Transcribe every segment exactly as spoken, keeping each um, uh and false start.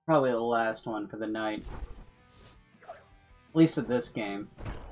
Probably the last one for the night. At least at this game.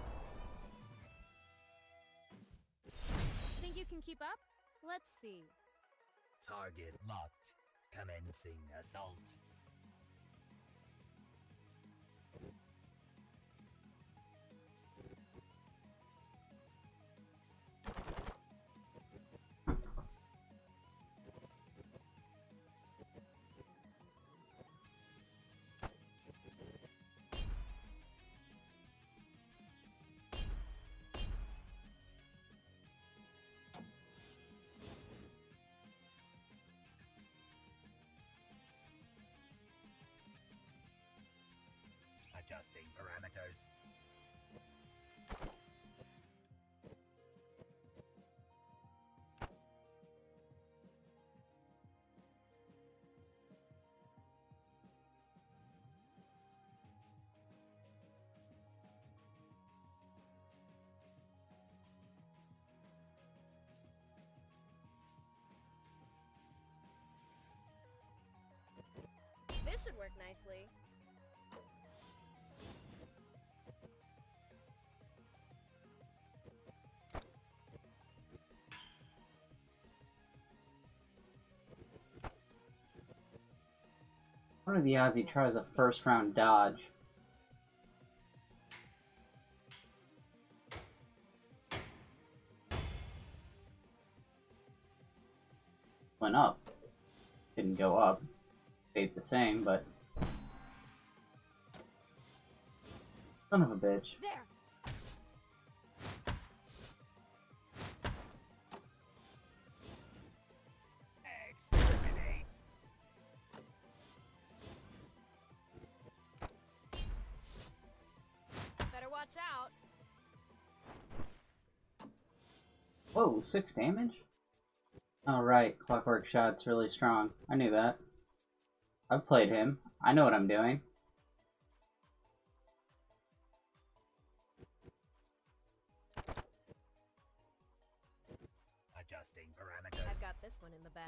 Think you can keep up? Let's see. Target locked. Commencing assault. Adjusting parameters. This should work nicely. What are the odds he tries a first round dodge? Went up. Didn't go up. Stayed the same, but... Son of a bitch. There. Exterminate. Better watch out. Whoa, six damage? Oh right, Clockwork Shot's really strong. I knew that. I've played him. I know what I'm doing. Adjusting parameters. I've got this one in the bag.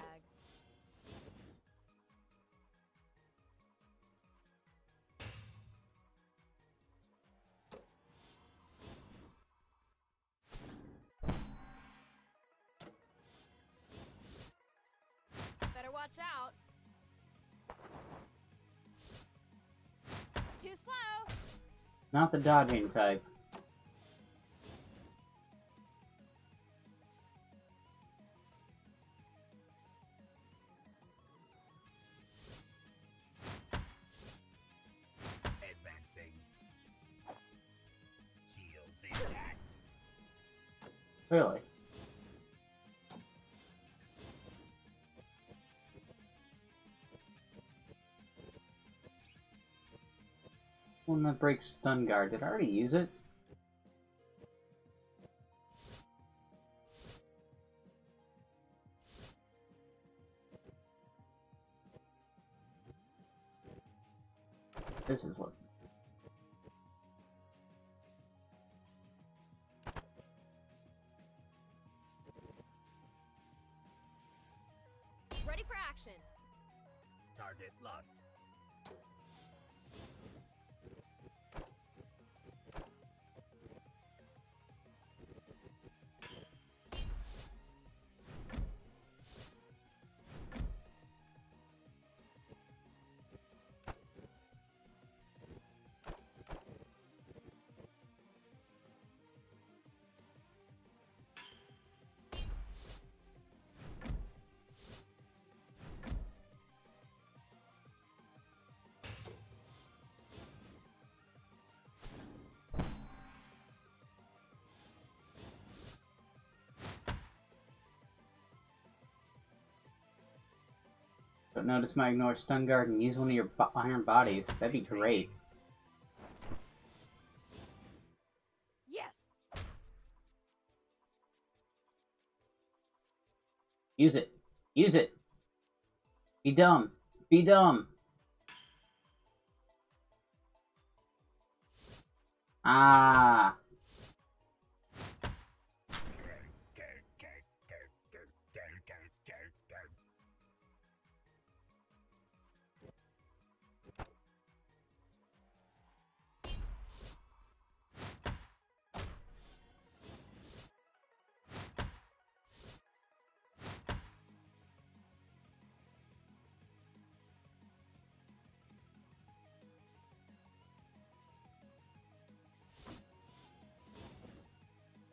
Better watch out. Too slow. Not the dodging type. Advancing. Shields intact. Really? One that breaks stun guard. Did I already use it? This is what... Ready for action. Target locked. Don't notice my ignore stun guard and use one of your bo iron bodies. That'd be great. Yes. Use it. Use it. Be dumb. Be dumb. Ah.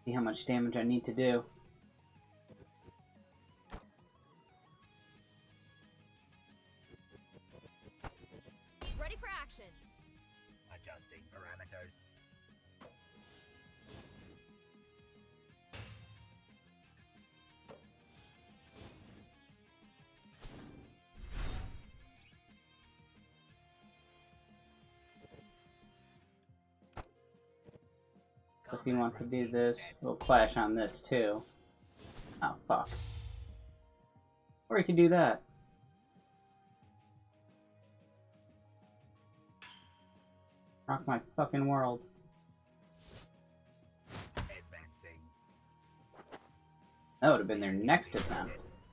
See how much damage I need to do. Ready for action. Adjusting parameters. If he wants to do this, we'll clash on this too. Oh, fuck. Or he could do that. Rock my fucking world. Advancing. That would have been their next attempt.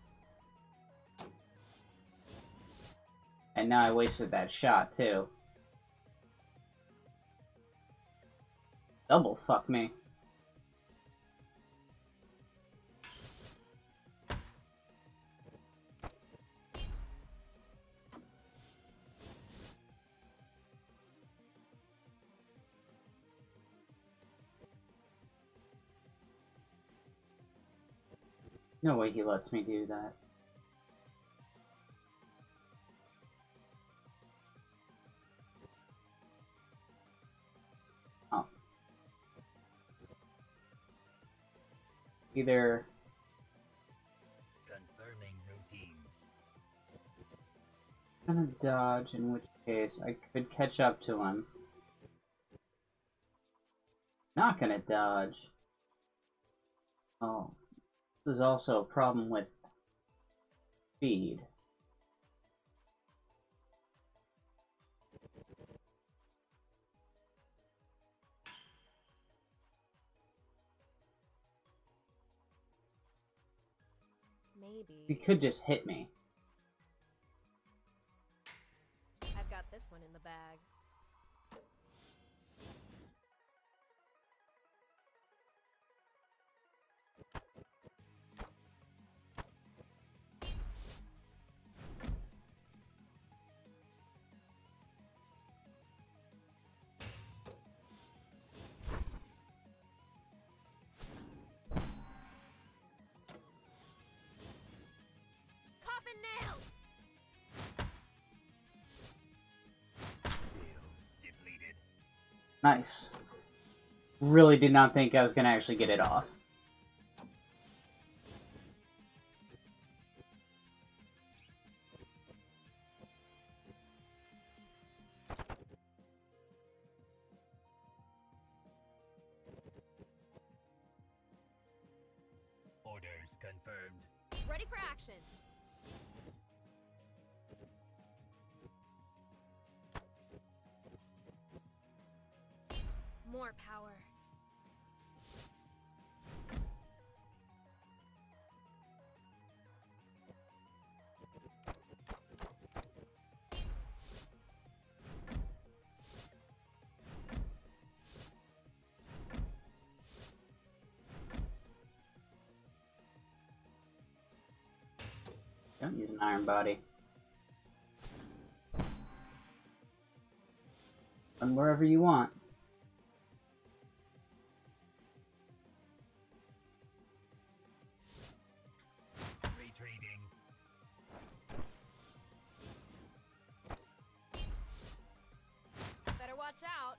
And now I wasted that shot too. Double fuck me. No way he lets me do that. Oh. Either Confirming routines. I'm gonna dodge, in which case I could catch up to him. Not gonna dodge. Oh. This is also a problem with speed. Maybe. He could just hit me. I've got this one in the bag. Coffin nails! Shields depleted. Nice. Really did not think I was gonna actually get it off. Orders confirmed. Ready for action. More power. Don't use an iron body. Run wherever you want. Retreating. Better watch out.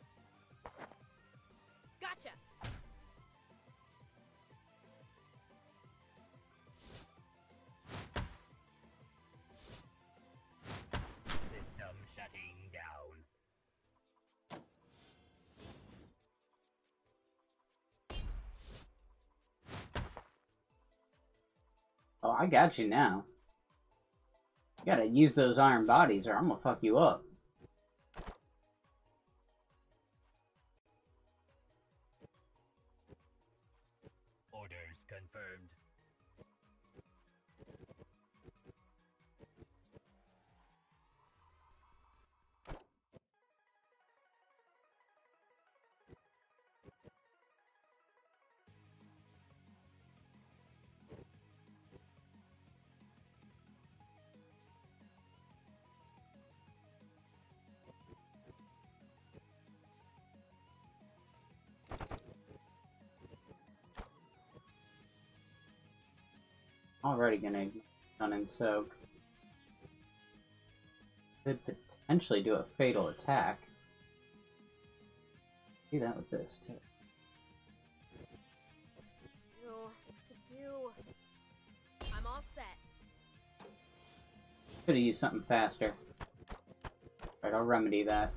Gotcha. System shutting down. Oh, I got you now. You gotta use those iron bodies or I'm gonna fuck you up. Orders confirmed. already gonna stun and soak. Could potentially do a fatal attack. Do that with this too. What to do? What to do? I'm all set. Could have used something faster. Alright, I'll remedy that.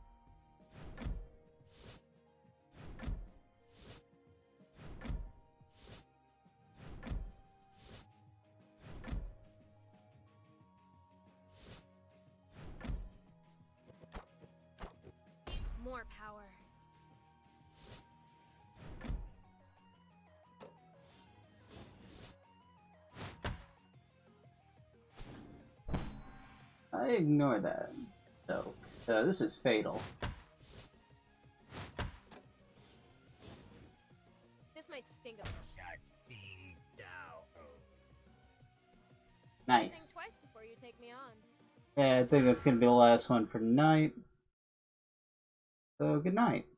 More power. I ignore that. So, so this is fatal. This might sting a Shutting down. Nice. Think twice before you take me on. Yeah, I think that's gonna be the last one for tonight. So, good night.